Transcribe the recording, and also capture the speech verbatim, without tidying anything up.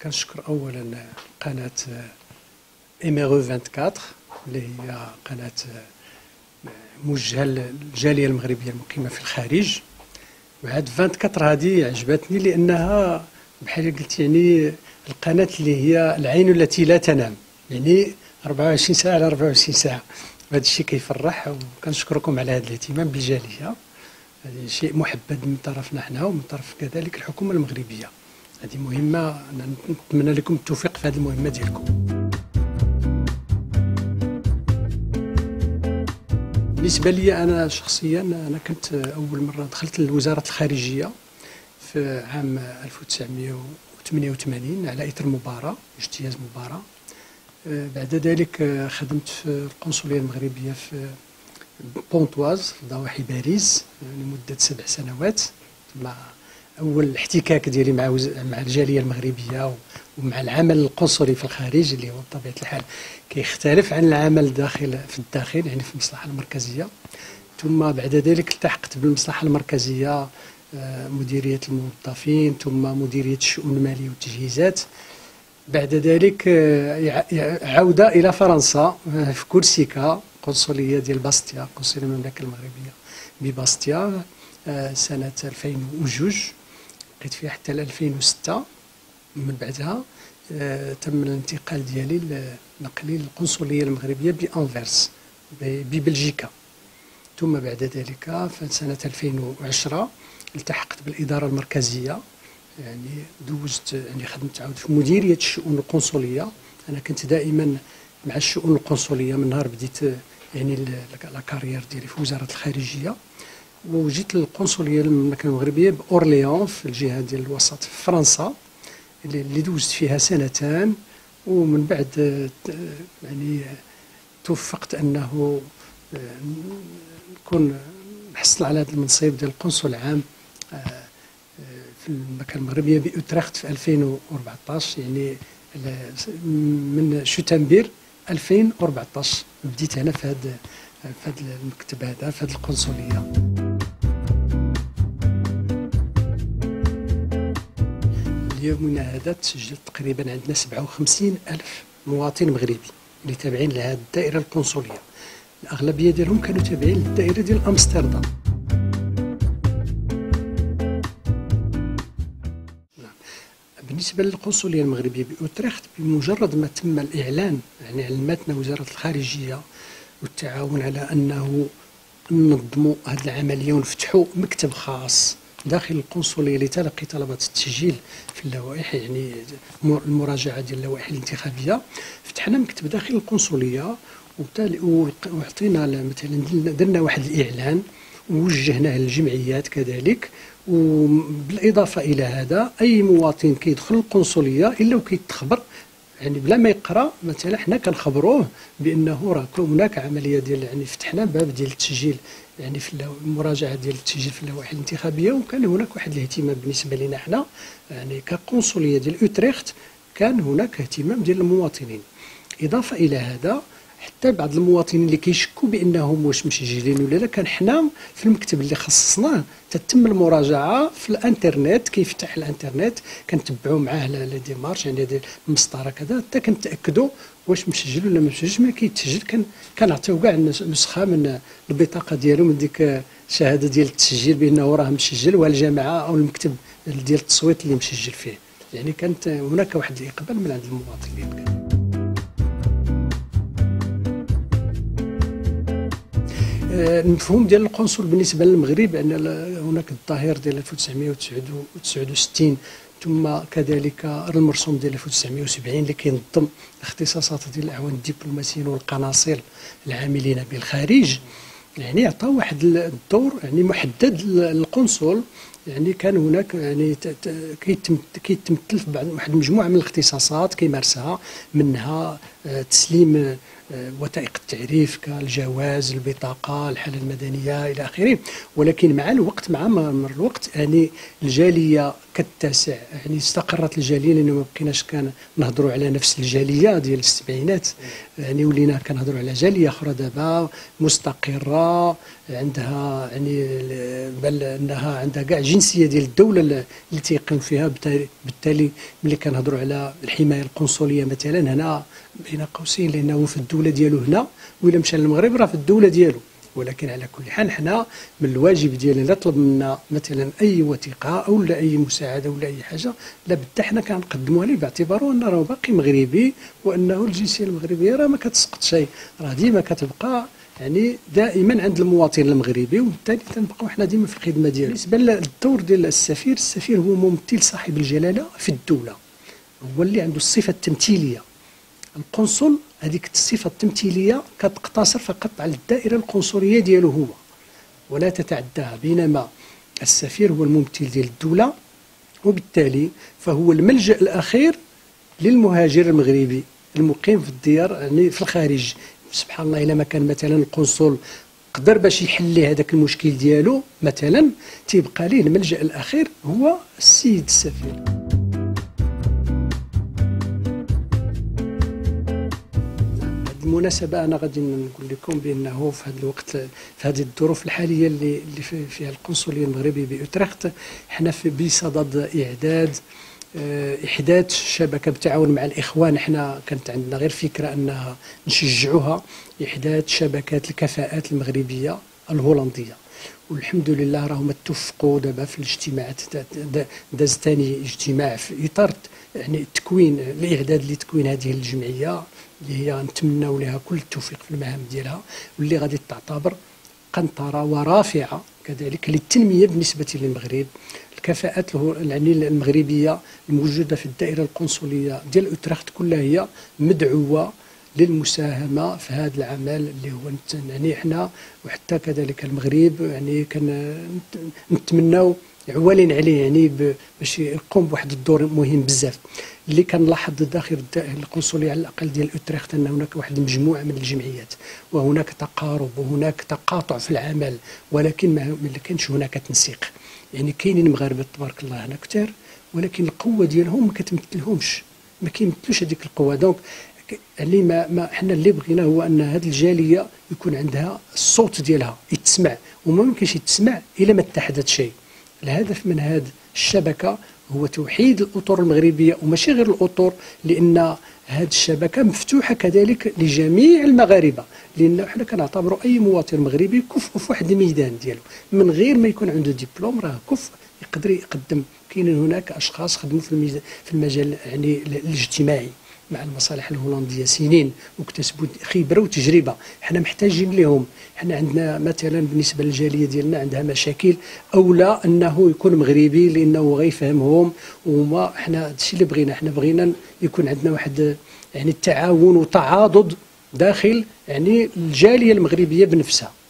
كنشكر اولا قناه ايميغو أربعة وعشرين اللي هي قناه موجهه للجاليه المغربيه المقيمه في الخارج. وهاد أربعة وعشرين هذه عجبتني لانها بحال قلت يعني القناه اللي هي العين التي لا تنام، يعني أربعة وعشرين ساعه على أربعة وعشرين ساعه. وهذا الشيء كيفرح، وكنشكركم على هذا الاهتمام بالجاليه. هذا شيء محبب من طرفنا حنا ومن طرف كذلك الحكومه المغربيه. هذه مهمه، نتمنى لكم التوفيق في هذه المهمه ديالكم. بالنسبه لي انا شخصيا، انا كنت اول مره دخلت لوزاره الخارجيه في عام ألف وتسعمائة وثمانية وثمانين على اثر مباراه اجتياز مباراه. بعد ذلك خدمت في القنصليه المغربيه في بونطواز في ضواحي باريس لمده سبع سنوات. مع اول احتكاك ديالي مع مع الجاليه المغربيه ومع العمل القنصلي في الخارج، اللي هو بطبيعه الحال كيختلف عن العمل داخل في الداخل، يعني في المصلحه المركزيه. ثم بعد ذلك التحقت بالمصلحه المركزيه، مديريه الموظفين، ثم مديريه الشؤون الماليه والتجهيزات. بعد ذلك عوده الى فرنسا في كورسيكا، قنصليه ديال باستيا، قنصليه المملكه المغربيه بباستيا سنه ألفين وجوج، بقيت فيها حتى ل ألفين وستة. من بعدها تم الانتقال ديالي نقلي للقنصليه المغربيه بانفيرس ببلجيكا. ثم بعد ذلك في سنه ألفين وعشرة التحقت بالاداره المركزيه، يعني دوزت يعني خدمت عاود في مديريه الشؤون القنصليه. انا كنت دائما مع الشؤون القنصليه من نهار بديت يعني لا كارير ديالي في وزاره الخارجيه. وجيت للقنصليه المملكه المغربيه باورليون في الجهه ديال الوسط في فرنسا، اللي دوزت فيها سنتان. ومن بعد يعني توفقت انه نكون نحصل على هذا المنصب ديال القنصل العام في المملكه المغربيه بأوترخت في ألفين وأربعطاش، يعني من شتنبر ألفين وأربعطاش بديت هنا في هذا في هذا المكتب هذا في هذه القنصليه. اليوم هذا سجلت تقريبا عندنا سبعة وخمسين ألف مواطن مغربي اللي تابعين لهذه الدائره القنصليه. الاغلبيه ديالهم كانوا تابعين للدائره ديال امستردام. بالنسبه للقنصليه المغربيه بأوترخت، بمجرد ما تم الاعلان يعني علمتنا وزاره الخارجيه والتعاون على انه ننظموا هذه العمليه ونفتحوا مكتب خاص داخل القنصليه لتلقي طلبات التسجيل في اللوائح، يعني المراجعه ديال اللوائح الانتخابيه. فتحنا مكتب داخل القنصليه وعطينا مثلا درنا واحد الاعلان ووجهناه للجمعيات كذلك. وبالاضافه الى هذا اي مواطن كيدخل القنصليه الا وكيتخبر، يعني بلا ما يقرا مثلا حنا كنخبروه بانه راه هناك عمليه ديال يعني فتحنا باب ديال التسجيل، يعني في المراجعه ديال التسجيل في اللوائح الانتخابيه. وكان هناك واحد الاهتمام بالنسبه لنا حنا يعني كقنصليه ديال أوترخت، كان هناك اهتمام ديال المواطنين. اضافه الى هذا حتى بعض المواطنين اللي كيشكوا بانهم واش مسجلين ولا لا، كان حنا في المكتب اللي خصصناه تتم المراجعه في الانترنت، كيفتح الانترنت كنتبعوا معاه لي ديمارش يعني هذه المسطره كذا حتى كنتاكدوا واش مسجل ولا ما مسجلش. ما كيتسجل كان كنعطيو كاع نسخه من البطاقه ديالو، من ديك الشهاده ديال التسجيل بانه راه مسجل، والجامعه او المكتب ديال التصويت اللي مسجل فيه. يعني كانت هناك واحد الاقبال من عند المواطنين. المفهوم ديال القنصل بالنسبه للمغرب ان هناك الظاهر ديال ألف وتسعمائة وتسعة وستين، ثم كذلك المرسوم ديال ألف وتسعمائة وسبعين اللي كينظم الاختصاصات ديال الاعوان الدبلوماسيين والقناصل العاملين بالخارج. يعني عطى واحد الدور يعني محدد للقنصل. يعني كان هناك يعني كيتم كيتمثل في بعض واحد المجموعه من الاختصاصات كيمارسها، منها تسليم وثائق التعريف كالجواز، البطاقه، الحاله المدنيه الى اخره. ولكن مع الوقت مع مر الوقت يعني الجاليه كتسع، يعني استقرت الجاليه لانه ما بقيناش كان نهضروا على نفس الجاليه ديال السبعينات، يعني ولينا كنهضروا على جاليه اخرى دابا مستقره عندها يعني بل انها عندها كاع الجنسيه ديال الدوله اللي تيقيم فيها. بالتالي ملي كنهضروا على الحمايه القنصليه مثلا هنا بين قوسين، لانه في الدوله ديالو هنا، وإلا مشى للمغرب راه في الدوله ديالو. ولكن على كل حال حنا من الواجب ديالنا الا طلب منا مثلا اي وثيقه او لا اي مساعده ولا اي حاجه، لابد حنا كنقدموها ليه باعتباره انه راه باقي مغربي، وانه الجنسيه المغربيه راه ما كتسقط شيء، راه ديما كتبقى يعني دائما عند المواطن المغربي، وبالتالي تنبقاو حنا ديما في الخدمه ديالو. بالنسبه للدور ديال السفير، السفير هو ممثل صاحب الجلاله في الدوله، هو اللي عنده الصفه التمثيليه. القنصل هذيك الصفه التمثيليه كتقتصر فقط على الدائره القنصليه ديالو هو ولا تتعداها، بينما السفير هو الممثل ديال الدوله، وبالتالي فهو الملجا الاخير للمهاجر المغربي المقيم في الديار يعني في الخارج. سبحان الله، الا ما كان مثلا القنصل قدر باش يحل ليه هذاك المشكل ديالو مثلا، تيبقى ليه الملجا الاخير هو السيد السفير. بالمناسبة أنا غادي نقول لكم بأنه في هذا الوقت، في هذه الظروف الحالية اللي اللي فيها القنصلية المغربية بأوتريخت، حنا في بصدد إعداد إحداث شبكة بالتعاون مع الإخوان. حنا كانت عندنا غير فكرة أنها نشجعوها، إحداث شبكات الكفاءات المغربية الهولندية، والحمد لله راهم اتفقوا دابا في الاجتماعات. داز ثاني اجتماع في إطار يعني التكوين، الإعداد لتكوين هذه الجمعية اللي هي نتمناو لها كل التوفيق في المهام ديالها، واللي غادي تعتبر قنطرة ورافعة كذلك للتنمية بالنسبة للمغرب. الكفاءات يعني المغربية الموجودة في الدائرة القنصلية ديال أوتريخت كلها هي مدعوة للمساهمة في هذا العمل اللي هو يعني حنا وحتى كذلك المغرب يعني كان نتمناو عوالين عليه يعني باش يقوم بواحد الدور مهم بزاف. اللي كنلاحظ داخل القنصليه على الاقل ديال اوتريخت ان هناك واحد المجموعه من الجمعيات، وهناك تقارب وهناك تقاطع في العمل، ولكن ما كانش هناك تنسيق. يعني كاينين مغاربه تبارك الله هنا كثار، ولكن القوه ديالهم ما كتمثلهمش، ما كيمثلوش هذيك القوه. دونك اللي ما, ما حنا اللي بغينا هو ان هذه الجاليه يكون عندها الصوت ديالها يتسمع، وما ممكنش يتسمع الا ما اتحدت شيء. الهدف من هذه الشبكه هو توحيد الاطر المغربيه، وماشي غير الاطر، لان هذه الشبكه مفتوحه كذلك لجميع المغاربه، لان حنا كنعتبروا اي مواطن مغربي كفء في واحد الميدان ديالو من غير ما يكون عنده دبلوم، راه كفء يقدر يقدم. كاينين هناك اشخاص خدموا في في المجال يعني الاجتماعي مع المصالح الهولنديه سنين واكتسبوا خبره وتجربه، حنا محتاجين لهم. حنا عندنا مثلا بالنسبه للجاليه ديالنا عندها مشاكل، اولى انه يكون مغربي لانه غيفهمهم، وما حنا هادشي اللي بغينا. حنا بغينا يكون عندنا واحد يعني التعاون وتعاضد داخل يعني الجاليه المغربيه بنفسها.